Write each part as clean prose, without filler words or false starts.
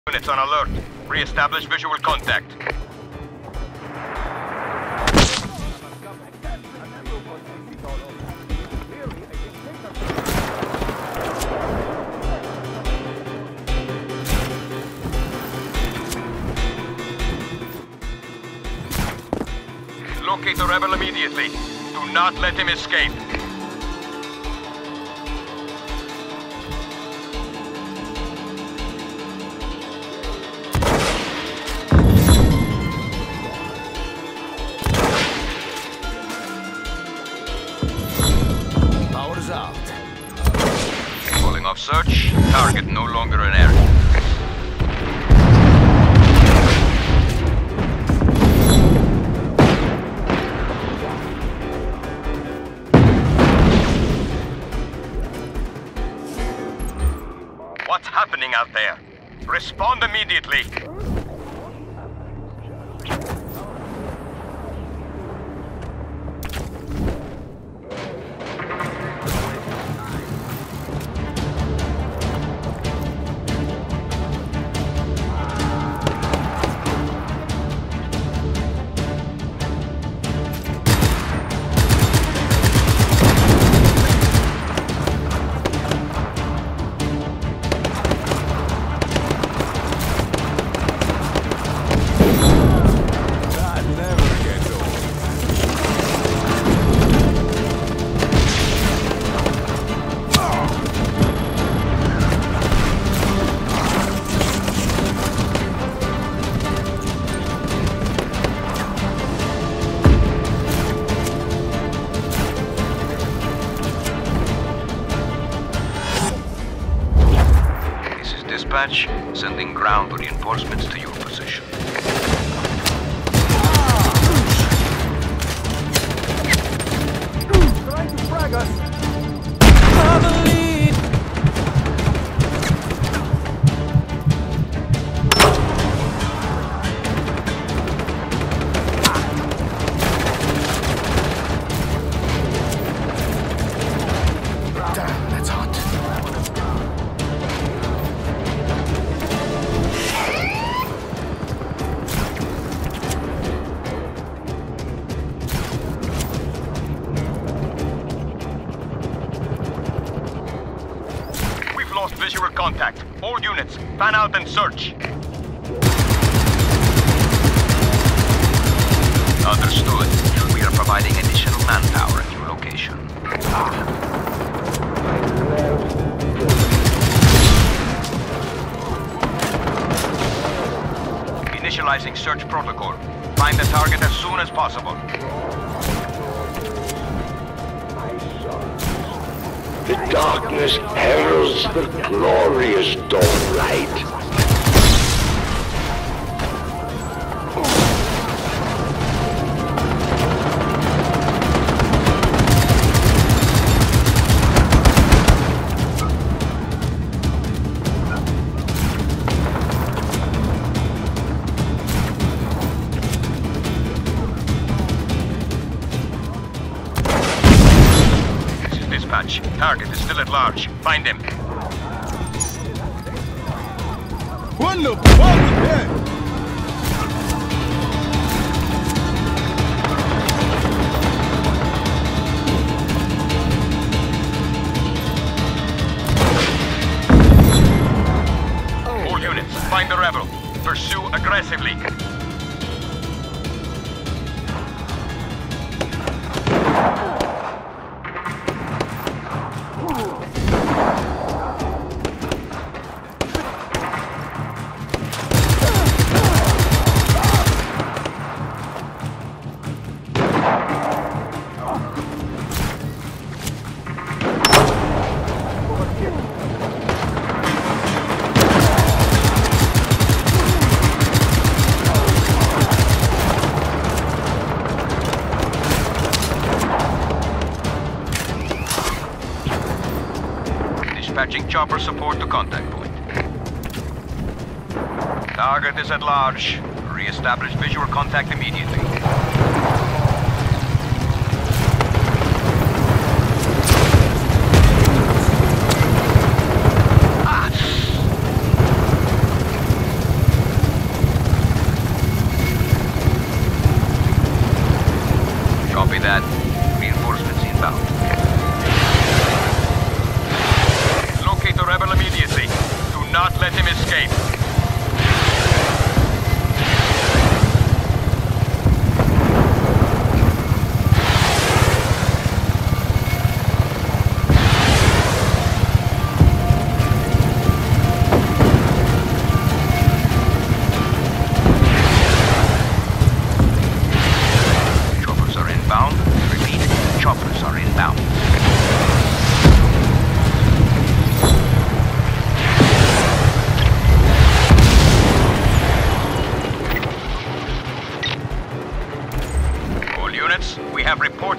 Units on alert. Re-establish visual contact. Locate the rebel immediately. Do not let him escape. Power's out. Calling off search. Target no longer an area. What's happening out there? Respond immediately. Dispatch, sending ground reinforcements to your position. Trying to frag us. Have a lead. Damn, that's hot. Lost visual contact. All units, fan out and search. Understood. We are providing additional manpower at your location. Initializing search protocol. Find the target as soon as possible. The darkness heralds the glorious dawn light. Target is still at large. Find him. What the fuck? All units, find the rebel. Pursue aggressively. Dispatching chopper support to contact point. Target is at large. Re-establish visual contact immediately.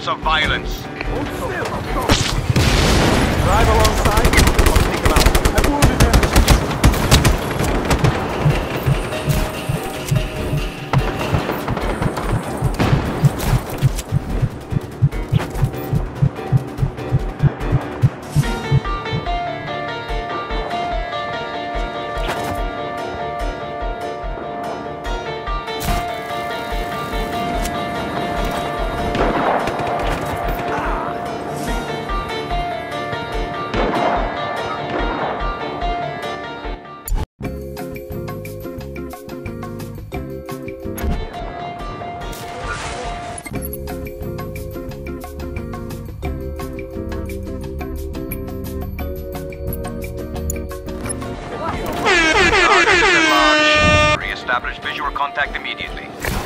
reports of violence. Drive alongside, I'll take him out. I wounded him. Establish visual contact immediately.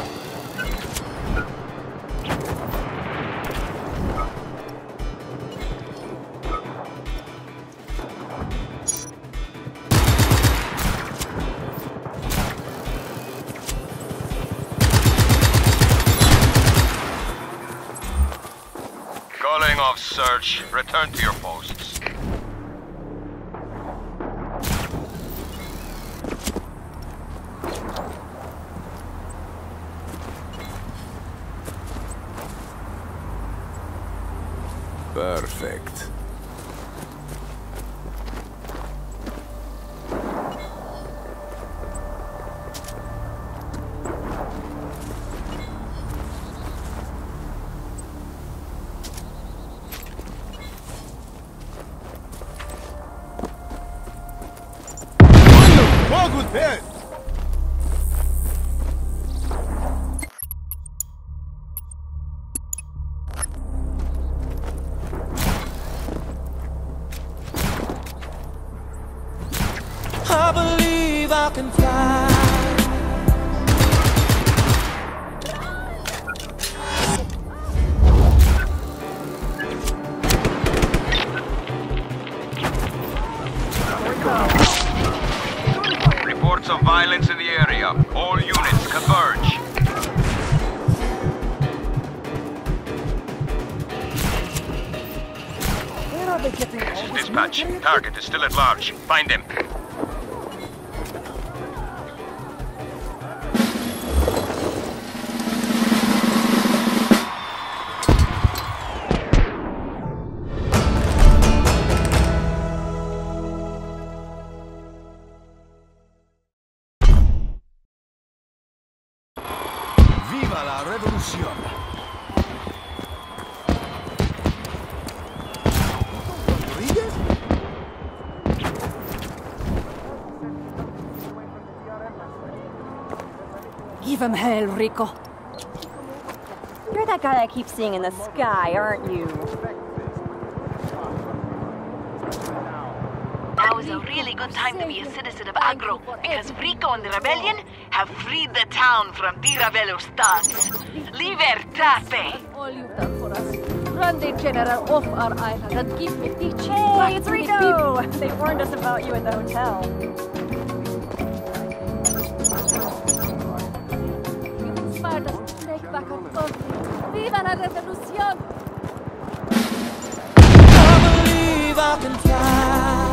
Calling off search. Return to your posts. Perfect. What was that? I believe I can fly. Reports of violence in the area. All units converge. This is dispatch. Target is still at large. Find him. Viva la revolución! Rodriguez? Give him hell, Rico. You're that guy I keep seeing in the sky, aren't you? Now is a really good time to be a citizen of Agro, because Rico and the rebellion have freed the town from Di Ravello's thugs. Libertate! All you've done for us. Run the general off our island and give Medici. Hey, it's Rico! They warned us about you at the hotel. You inspired us to take back our country. Viva la revolución! I believe I can fly.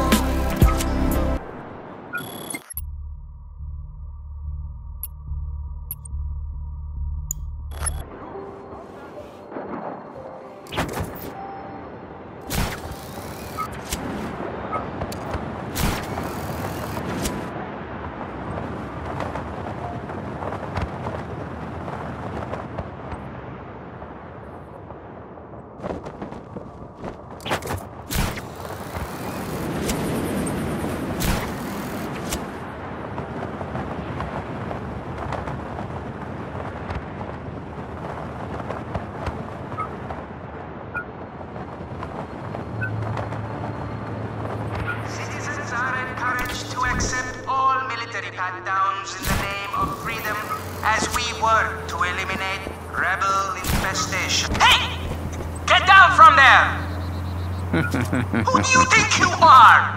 Pat-downs in the name of freedom as we work to eliminate rebel infestation. Hey! Get down from there! Who do you think you are?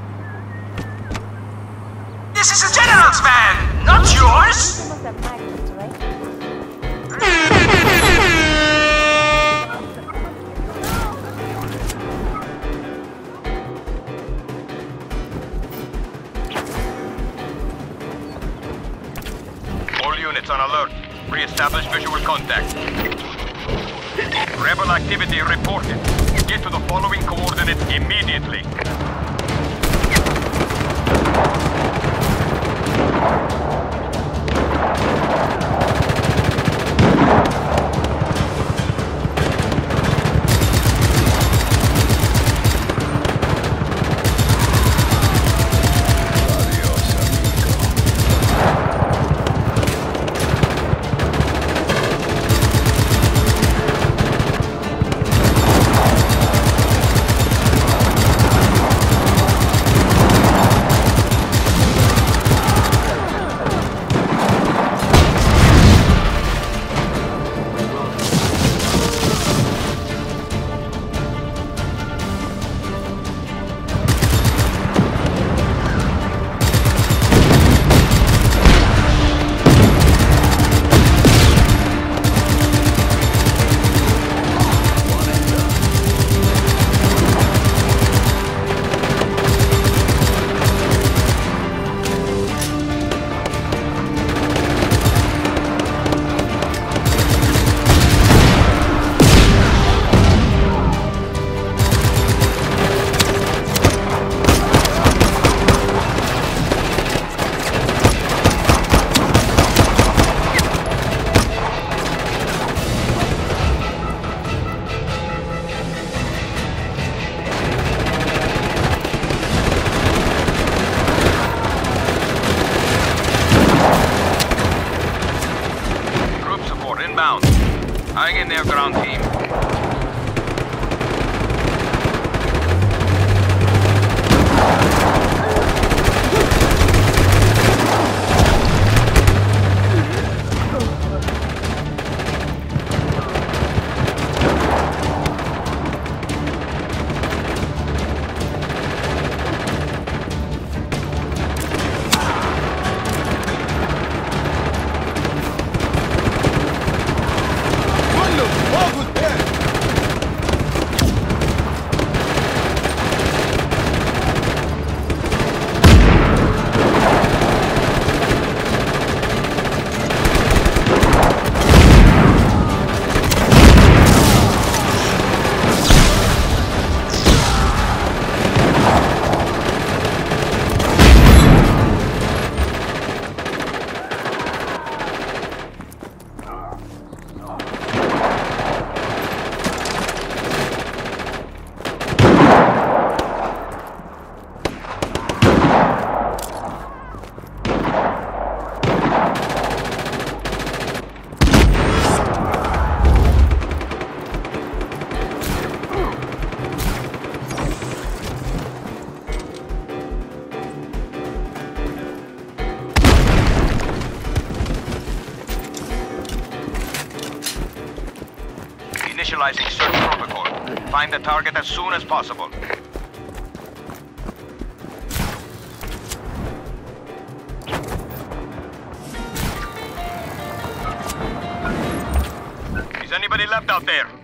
This is a general's van, not yours! units on alert. Re-establish visual contact. Rebel activity reported. Get to the following coordinates immediately. Hang in there, ground team. Initializing search protocol. Find the target as soon as possible. Is anybody left out there?